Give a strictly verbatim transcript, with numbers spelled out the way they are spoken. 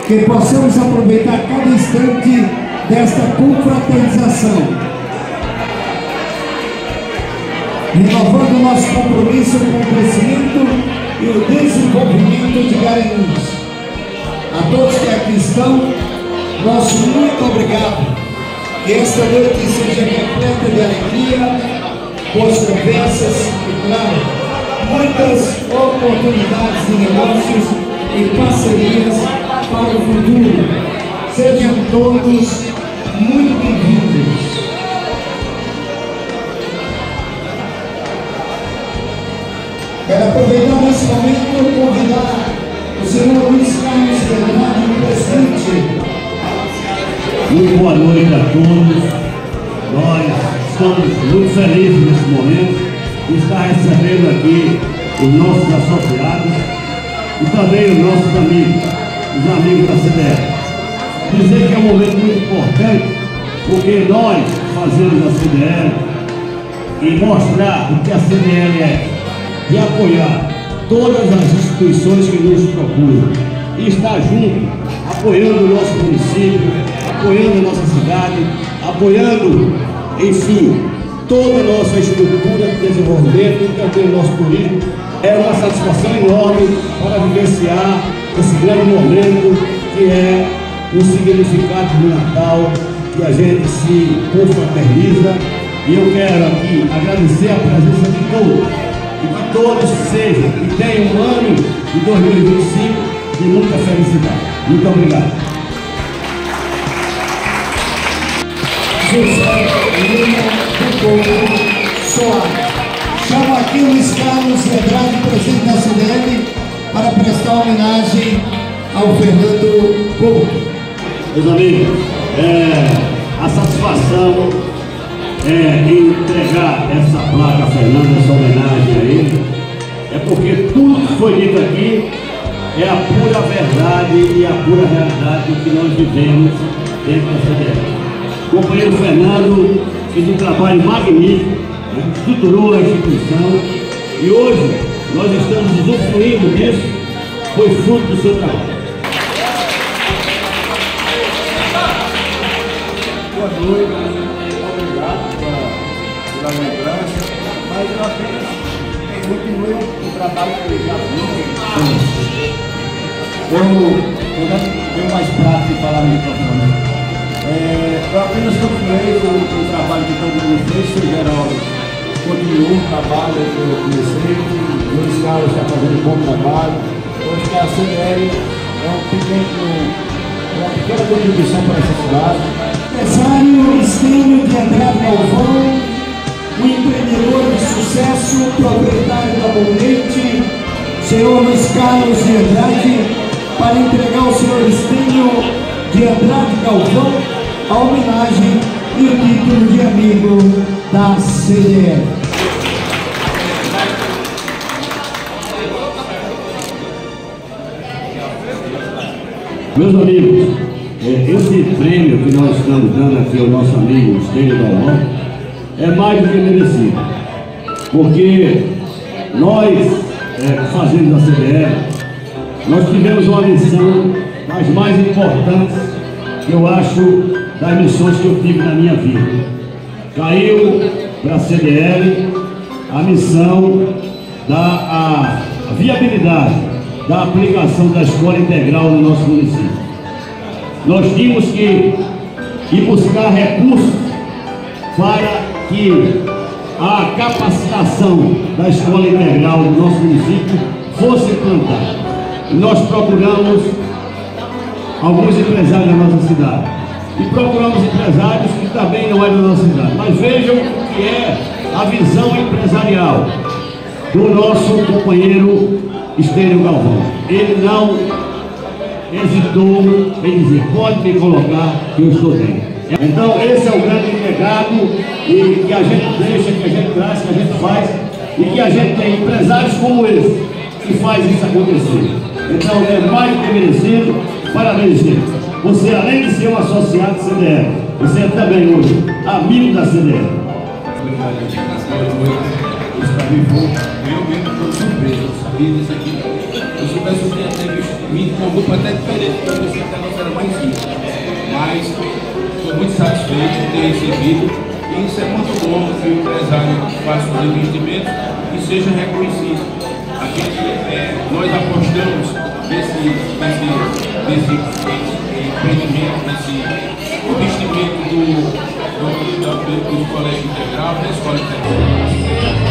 que possamos aproveitar cada instante desta confraternização, renovando nosso compromisso com o crescimento e o desenvolvimento de Garanhuns. A todos que aqui estão, nosso muito obrigado. Que esta noite seja repleta de alegria, boas conversas e, claro, muitas oportunidades de negócios e parcerias para o futuro. Sejam todos muito bem-vindos. Quero aproveitar nesse momento e convidar o senhor Luiz Carlos Bernardo, presidente. Muito boa noite a todos. Nós estamos muito felizes nesse momento de estar recebendo aqui os nossos associados e também os nossos amigos, os amigos da C D L. Dizer que é um momento muito importante, porque nós fazemos a C D L e mostrar o que a C D L é, de apoiar todas as instituições que nos procuram e estar junto, apoiando o nosso município, apoiando a nossa cidade, apoiando, enfim, toda a nossa estrutura de desenvolvimento e também o nosso turismo. É uma satisfação enorme para vivenciar esse grande momento que é o significado do Natal, que a gente se confraterniza. E eu quero aqui agradecer a presença de todos, e que todos sejam e tenham um ano de dois mil e vinte e cinco de muita felicidade. Muito obrigado. José Lima do Povo Soares. Chamo aqui o Luiz Carlos Andrade, presidente da C D L, para prestar homenagem ao Fernando Couto. Meus amigos, é, a satisfação é entregar essa placa a Fernando, essa homenagem a ele, é porque tudo que foi dito aqui é a pura verdade e a pura realidade do que nós vivemos dentro da C D L. O companheiro Fernando fez um trabalho magnífico, né? Estruturou a instituição e hoje nós estamos usufruindo disso, foi fruto do seu trabalho. Boa noite, obrigado pela, pela lembrança, mas eu apenas continuo o trabalho que eu já fiz. Eu, eu não tenho mais prática de falar no microfone. É, eu apenas continuei o, o trabalho que todo mundo fez, o Geraldo continuou o trabalho que eu comecei, o Luiz Carlos está fazendo um bom trabalho. Hoje que a C D L é um pequeno, uma pequena contribuição para essa cidade. Empresário Estênio de Andrade Galvão, um empreendedor de sucesso, proprietário da Bonete, senhor Luiz Carlos de Andrade, para entregar ao senhor Estênio de Andrade Galvão a homenagem e o título de amigo da C D L. Meus amigos, esse prêmio que nós estamos dando aqui ao nosso amigo Estênio Galvão é mais do que merecido, porque nós, é, fazendo a C D L, nós tivemos uma missão das mais importantes, que eu acho, das missões que eu tive na minha vida. Caiu para a C D L a missão da a, a viabilidade da aplicação da escola integral no nosso município. Nós tínhamos que ir buscar recursos para que a capacitação da escola integral no nosso município fosse implantada. Nós procuramos alguns empresários da nossa cidade e procuramos empresários que também não é da nossa cidade. Mas vejam o que é a visão empresarial do nosso companheiro Estênio Galvão. Ele não hesitou em dizer: pode me colocar que eu estou dentro. Então esse é o grande legado e que a gente deixa, que a gente traz, que a gente faz e que a gente tem empresários como esse que faz isso acontecer. Então é mais do que merecido. Parabéns, gente. Você, além de ser um associado da C D L, você é também hoje amigo da C D L. Isso para mim foi realmente uma surpresa. Eu sabia disso aqui. Eu soubesse que ia ter visto vindo com um grupo até diferente. mas estou muito satisfeito de ter recebido. E isso é muito bom que o empresário faça os investimentos e seja reconhecido. A gente, é, nós apostamos nesse, nesse, nesse empreendimento, nesse investimento do, do, do, do colégio integral, da escola integral.